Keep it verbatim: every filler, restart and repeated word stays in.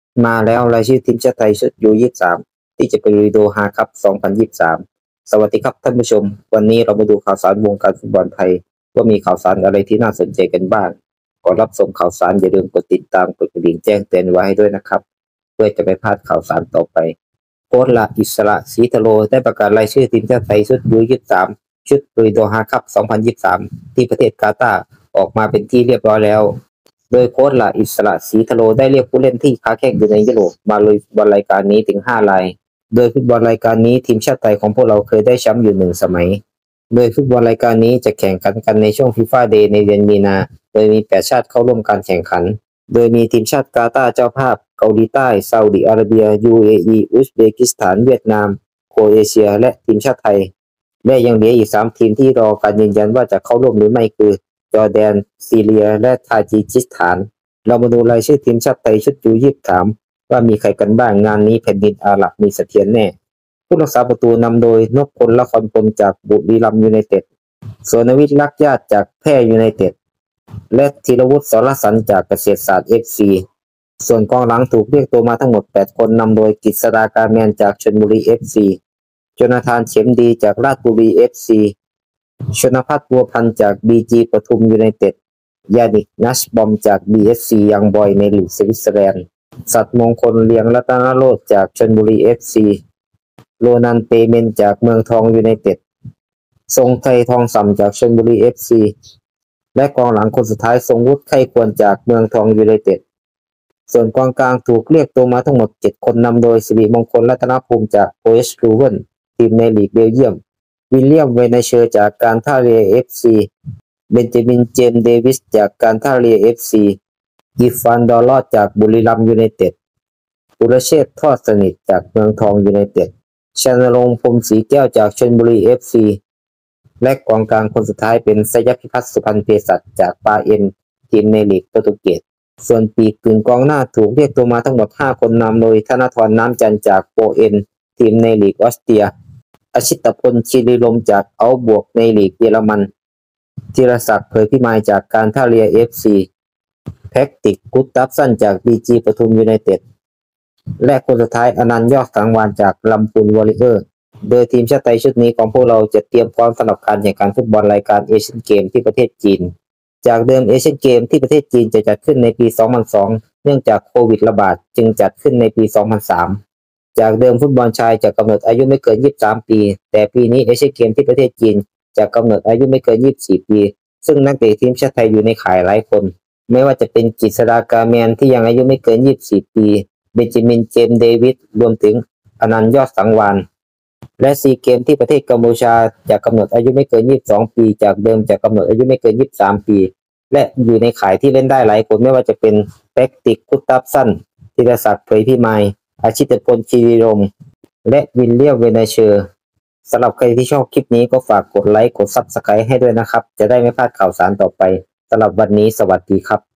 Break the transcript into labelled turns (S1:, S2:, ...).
S1: มาแล้วรายชื่อทีมชาติไทยชุด ยู ยี่สิบสาม ที่จะไปลุยโดฮาคัพ สองพันยี่สิบสาม สวัสดีครับท่านผู้ชมวันนี้เรามาดูข่าวสารวงการฟุตบอลไทยว่ามีข่าวสารอะไรที่น่าสนใจกันบ้างก่อนรับชมข่าวสารอย่าลืมกดติดตามกดกระดิ่งแจ้งเตือนไว้ให้ด้วยนะครับเพื่อจะไม่พลาดข่าวสารต่อไปโค้ชละอิสระศรีทะโลได้ประกาศรายชื่อทีมชาติไทยชุด ยู ยี่สิบสาม ชุดลุยโดฮาคัพ สองพันยี่สิบสาม ที่ประเทศกาตาร์ออกมาเป็นที่เรียบร้อยแล้วโดยโค้ชละอิสระศรีทะโลได้เรียกผู้เล่นที่ค้าแข่งอยู่ในยุโรปมาลุยฟุตบอลรายการนี้ถึงห้ารายโดยฟุตบอลรายการนี้ทีมชาติไทยของพวกเราเคยได้แชมป์อยู่หนึ่งสมัยโดยฟุตบอลรายการนี้จะแข่งขันกันในช่วง FIFA Day ในเดือนมีนาโดยมีแปดชาติเข้าร่วมการแข่งขันโดยมีทีมชาติกาตาร์เจ้าภาพเกาหลีใต้ซาอุดิอาระเบีย ยู เอ อี อุซเบกิสถานเวียดนามโครเอเชียและทีมชาติไทยและยังเหลืออีกสามทีมที่รอการยืนยันว่าจะเข้าร่วมหรือไม่คือจอร์แดนซีเรียและทาจิกิสถานเรามาดูรายชื่อทีมชาติไทยชุด ยู ยี่สิบสาม ว่ามีใครกันบ้างงานนี้แผ่นดินอาหรับมีเสถียรแน่ผู้รักษาประตูนำโดยนพพลละครพลจากบุรีรัมย์ยูไนเต็ดสวนวิทย์ลักญาติจากแพร่ยูไนเต็ดและธีรวุฒิสรสันจากเกษตรศาสตร์ เอฟ ซี ส่วนกองหลังถูกเรียกตัวมาทั้งหมดแปดคนนำโดยกฤษฎากาแมนจากชลบุรี เอฟ ซี โจนาธานเข็มดีจากราชบุรี เอฟ ซี ชนภัทรบัวพันธ์จาก บี จี ปทุมยูไนเต็ดยานิกนัชบอมจาก บี เอส ซี ยังบอยในลีกสวิตเซอร์แลนด์สัตย์มงคลเลียงรัตนโรจน์จากชลบุรี เอฟ ซี โรนันเปเมนจากเมืองทองยูไนเต็ดทรงไทยทองสำจากชลบุรี เอฟ ซี และกองหลังคนสุดท้ายทรงวุฒิไข้ควรจากเมืองทองยูไนเต็ดส่วนกองกลางถูกเรียกตัวมาทั้งหมดเจ็ดคนนำโดยสิริมงคลรัตนภูมิจาก โอ เอช ลูเวนทีมในลีกเบลเยียมวิลเลียมเวเนเชอร์จากการท่าเรือ เอฟ ซี เบนจามินเจมส์เดวิสจากการท่าเรือ เอฟ ซี อีฟานดอลลอดจากบุรีรัมย์ยูไนเต็ดปุรเชษฐ์ทอดสนิทจากเมืองทองยูไนเต็ดชนรงค์พรหมศรีแก้วจากชลบุรี เอฟ ซี และกองกลางคนสุดท้ายเป็นสยพิพัฒน์สุพรรณเภสัชจากปาเอ็นทีมในลีกโปรตุเกสส่วนปีกกึ่งกองหน้าถูกเรียกตัวมาทั้งหมดห้าคนนำโดยธนทรน้ำจันทร์จากโปเอ็นทีมในลีกออสเตรียอชิตพลชิริลมจากเอาบวกในลีกเยอรมันธีรศักดิ์เผยพิมายจากการท่าเรือ เอฟ ซี แพ็กติกกุตตับสั้นจาก บี จี ปทุมยูไนเต็ดและคนสุดท้ายอนันต์ยอดสังวานจากลำพูนวอริเออร์โดยทีมชาติไทยชุดนี้ของพวกเราจะเตรียมพร้อมสำหรับการแข่งขันฟุตบอลรายการเอเชียนเกมที่ประเทศจีนจากเดิมเอเชียนเกมที่ประเทศจีนจะจัดขึ้นในปี สองพันสอง เนื่องจากโควิดระบาดจึงจัดขึ้นในปี สองพันสาม จากเดิมฟุตบอลชายจะกำหนดอายุไม่เกิน ยี่สิบสาม ปีแต่ปีนี้เอเชียนเกมที่ประเทศจีนจะกำหนดอายุไม่เกิน ยี่สิบสี่ ปีซึ่งนักเตะทีมชาติไทยอยู่ในข่ายหลายคนไม่ว่าจะเป็นกฤษฎากาแมนที่ยังอายุไม่เกิน ยี่สิบสี่ ปีเบนจามินเจมส์เดวิสรวมถึงอนันต์ยอดสังวานและซีเกมที่ประเทศกัมพูชาจะกำหนดอายุไม่เกิน ยี่สิบสอง ปีจากเดิมจะกำหนดอายุไม่เกิน ยี่สิบสาม ปีและอยู่ในข่ายที่เล่นได้หลายคนไม่ว่าจะเป็นแพ็กติกกุตตับสั้นธีรศักดิ์เผยพิมายอาชิตพลชีริรมและวิลเลียมเวเนเชอร์สำหรับใครที่ชอบคลิปนี้ก็ฝากกดไลค์กด ซับสไครบ์ ให้ด้วยนะครับจะได้ไม่พลาดข่าวสารต่อไปสำหรับวันนี้สวัสดีครับ